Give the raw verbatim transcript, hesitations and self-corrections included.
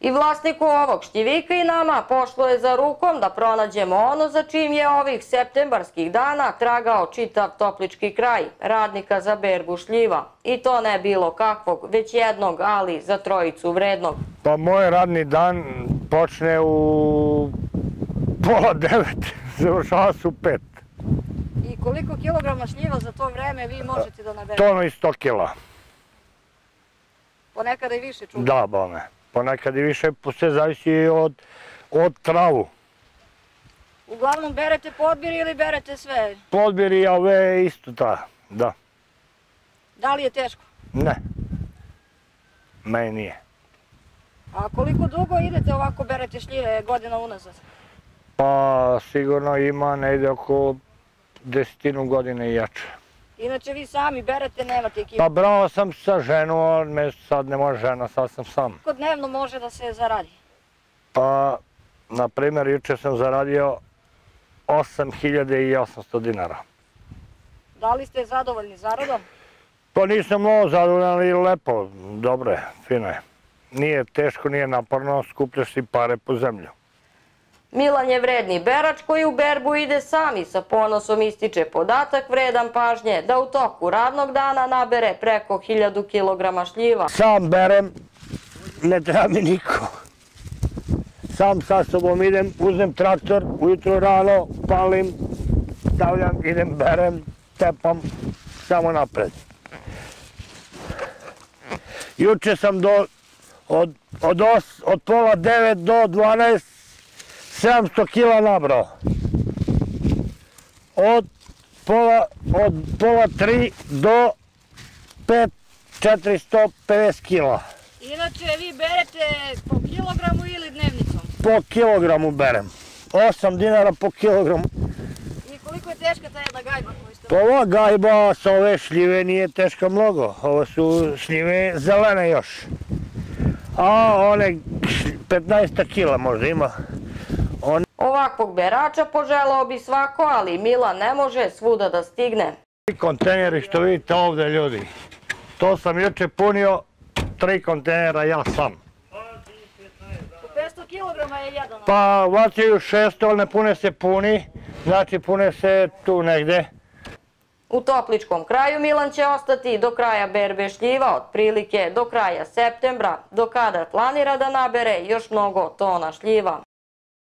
I vlasniku ovog šljivika i nama pošlo je za rukom da pronađemo ono za čim je ovih septembarskih dana tragao čitav toplički kraj, radnika za berbu šljiva. I to ne bilo kakvog, već jednog, ali za trojicu vrednog. Pa moj radni dan počne u pola devet, završava se u pet. I koliko kilograma šljiva za to vreme vi možete da naberete? Tono i sto kila. Ponekada i više čuva? Da, bome. Ponekad i više, sve zavisi od, od travu. Uglavnom berete podbir ili berete sve? Podbir i ove isto ta, da. Da li je teško? Ne. Meni nije. A koliko dugo idete ovako berete šljive godina unazad? Pa sigurno ima negde oko desetinu godine i jače. Inače vi sami berete, nemate ekipu? Pa brao sam sa ženom, ali me sad ne može žena, sad sam sam. Koliko dnevno može da se zaradi? Pa, na primjer, juče sam zaradio osam hiljada osamsto dinara. Da li ste zadovoljni zaradom? Pa nisam mnogo zadovoljan, ali lepo, dobro je, fino je. Nije teško, nije naporno, skupljaš si pare po zemlju. Milan je vredni berač koji u berbu ide sam i sa ponosom ističe podatak vredan pažnje da u toku radnog dana nabere preko hiljadu kilograma šljiva. Sam berem, ne treba mi niko. Sam sa sobom idem, uzem traktor, ujutro rano, palim, stavljam, idem, berem, tepam, samo napred. Juče sam do, od, od, os, od pola devet do dvanaest sedamsto kila nabrao. Od pola, od pola tri do pet četiristo pedeset kila. Inače vi berete po kilogramu ili dnevnicom? Po kilogramu berem. osam dinara po kilogramu. I koliko je teška ta jedna gajba koju ste... Pa ova gajba sa ove šljive nije teška mnogo. Ovo su šljive zelene još. A one petnaest kila možda ima. On... Ovakvog berača poželao bi svako, ali Milan ne može svuda da stigne. Kontejneri što vidite ovde, ljudi. To sam juče punio, tri kontejnera ja sam. Po petsto kilograma je jedan. Pa vacaju šesto, ali ne pune se puni. Znači pune se tu negde. U topličkom kraju Milan će ostati do kraja berbe šljiva, otprilike do kraja septembra, do kada planira da nabere još mnogo tona šljiva.